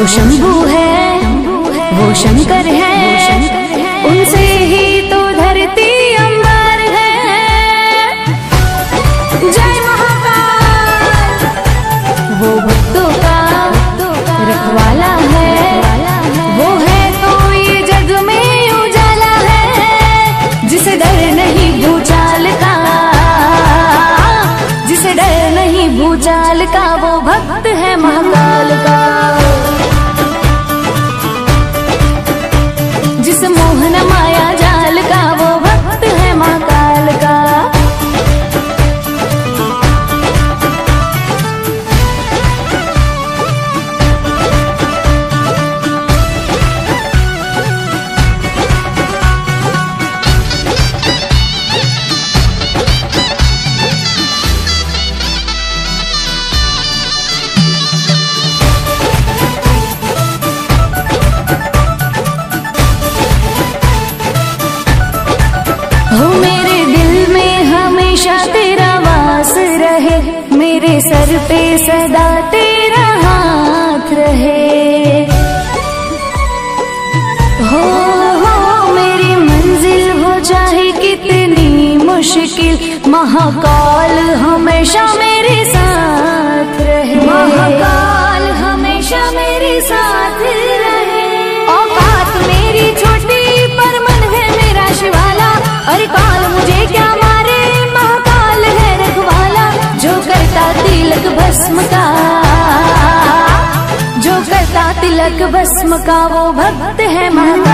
वो शंभू है, वो शंकर है, उनसे ही तो धरती अंबर है। जय महाकाल। वो भक्तों का रखवाला है, वो है तो ये जग में उजाला है। जिसे डर नहीं भूचाल का, जिसे डर नहीं भूचाल का, वो भक्त है महाकाल का। जिस मोहन माया जाल का, वो भक्त है महाकाल का। हो मेरे दिल में हमेशा तेरा वास रहे, मेरे सर पे सदा तेरा हाथ रहे। हो मेरी मंजिल हो चाहे कितनी मुश्किल, महाकाल हमेशा मेरे साथ रहे। महाकाल हमेशा मेरे साथ रहे। औकात मेरी छोटी पर मन है मेरा शिवाला। अरे काल मुझे क्या मारे, महाकाल है रखवाला। जो करता तिलक भस्म का, जो करता तिलक भस्म का, वो भक्त है महाकाल।